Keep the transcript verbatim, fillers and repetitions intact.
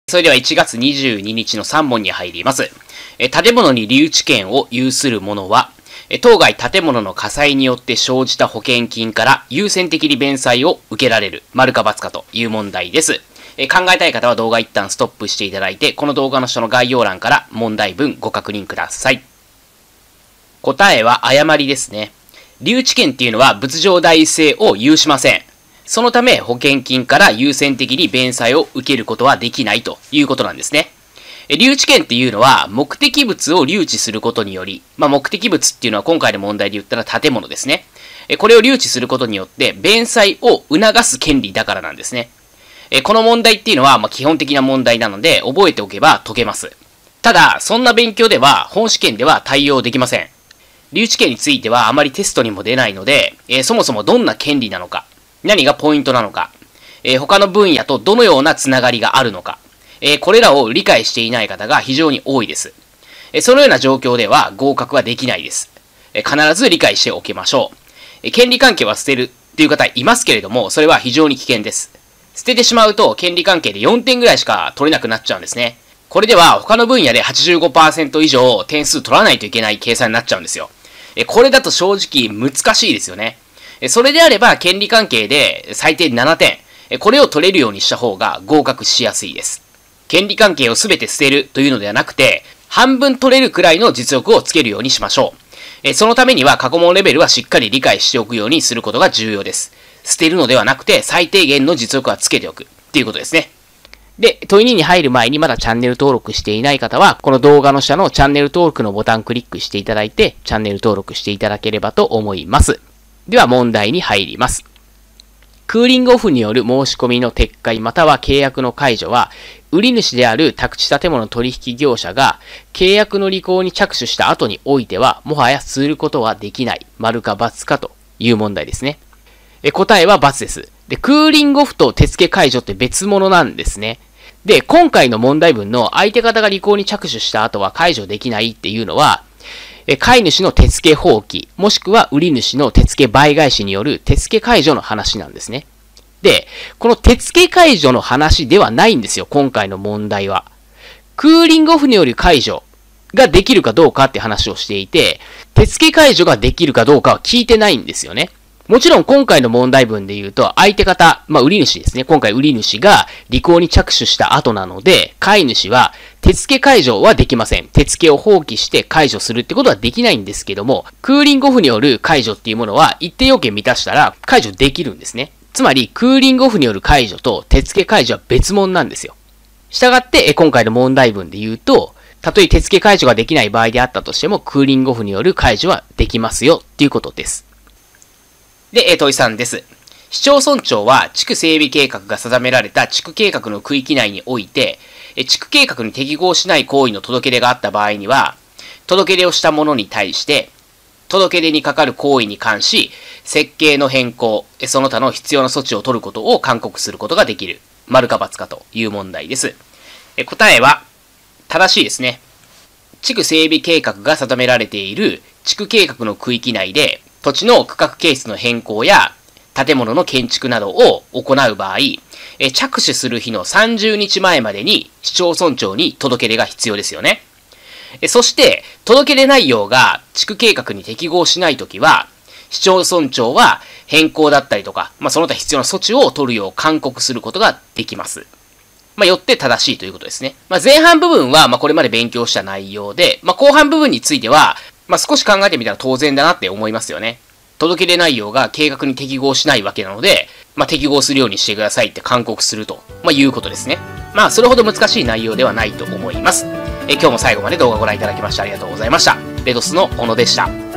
それではいちがつにじゅうににちのさんもんに入ります。建物に留置権を有する者は、当該建物の火災によって生じた保険金から優先的に弁済を受けられる、丸か×かという問題です。考えたい方は動画一旦ストップしていただいて、この動画の下の概要欄から問題文ご確認ください。答えは誤りですね。留置権っていうのは物上第一性を有しません。そのため保険金から優先的に弁済を受けることはできないということなんですね。留置権っていうのは目的物を留置することにより、まあ、目的物っていうのは今回の問題で言ったら建物ですね。これを留置することによって弁済を促す権利だからなんですね。この問題っていうのはまあ基本的な問題なので覚えておけば解けます。ただ、そんな勉強では本試験では対応できません。留置権についてはあまりテストにも出ないので、えー、そもそもどんな権利なのか、何がポイントなのか、えー、他の分野とどのようなつながりがあるのか、えー、これらを理解していない方が非常に多いです。えー、そのような状況では合格はできないです。えー、必ず理解しておきましょう。えー、権利関係は捨てるっていう方いますけれども、それは非常に危険です。捨ててしまうと権利関係でよんてんぐらいしか取れなくなっちゃうんですね。これでは他の分野で はちじゅうごパーセント 以上点数取らないといけない計算になっちゃうんですよ。えー、これだと正直難しいですよね。それであれば、権利関係で最低ななてん、これを取れるようにした方が合格しやすいです。権利関係をすべて捨てるというのではなくて、半分取れるくらいの実力をつけるようにしましょう。そのためには過去問レベルはしっかり理解しておくようにすることが重要です。捨てるのではなくて、最低限の実力はつけておくっていうことですね。で、問いにに入る前にまだチャンネル登録していない方は、この動画の下のチャンネル登録のボタンをクリックしていただいて、チャンネル登録していただければと思います。では問題に入ります。クーリングオフによる申し込みの撤回または契約の解除は、売り主である宅地建物取引業者が契約の履行に着手した後においては、もはやすることはできない、丸か×かという問題ですね。え答えは×です。で、クーリングオフと手付け解除って別物なんですね。で、今回の問題文の相手方が履行に着手した後は解除できないっていうのは、買い主の手付け放棄、もしくは売り主の手付け倍返しによる手付け解除の話なんですね。で、この手付け解除の話ではないんですよ、今回の問題は。クーリングオフによる解除ができるかどうかって話をしていて、手付け解除ができるかどうかは聞いてないんですよね。もちろん今回の問題文で言うと、相手方、まあ売り主ですね。今回売り主が履行に着手した後なので、買い主は手付け解除はできません。手付けを放棄して解除するってことはできないんですけども、クーリングオフによる解除っていうものは一定要件満たしたら解除できるんですね。つまり、クーリングオフによる解除と手付け解除は別物なんですよ。したがって、今回の問題文で言うと、たとえ手付け解除ができない場合であったとしても、クーリングオフによる解除はできますよっていうことです。で、問いさんです。市町村長は地区整備計画が定められた地区計画の区域内において、地区計画に適合しない行為の届け出があった場合には、届け出をした者に対して、届け出にかかる行為に関し、設計の変更、その他の必要な措置を取ることを勧告することができる。丸か×かという問題です。答えは、正しいですね。地区整備計画が定められている地区計画の区域内で、土地の区画形質の変更や建物の建築などを行う場合、着手する日のさんじゅうにちまえまでに市町村長に届け出が必要ですよね。そして、届け出内容が地区計画に適合しないときは、市町村長は変更だったりとか、まあ、その他必要な措置を取るよう勧告することができます。まあ、よって正しいということですね。まあ、前半部分はまあこれまで勉強した内容で、まあ、後半部分については、まあ、少し考えてみたら当然だなって思いますよね。届け出内容が計画に適合しないわけなので、まあ、適合するようにしてくださいって勧告すると、まあ、いうことですね。まあ、それほど難しい内容ではないと思います。え今日も最後まで動画をご覧いただきましてありがとうございました。レドスの小野でした。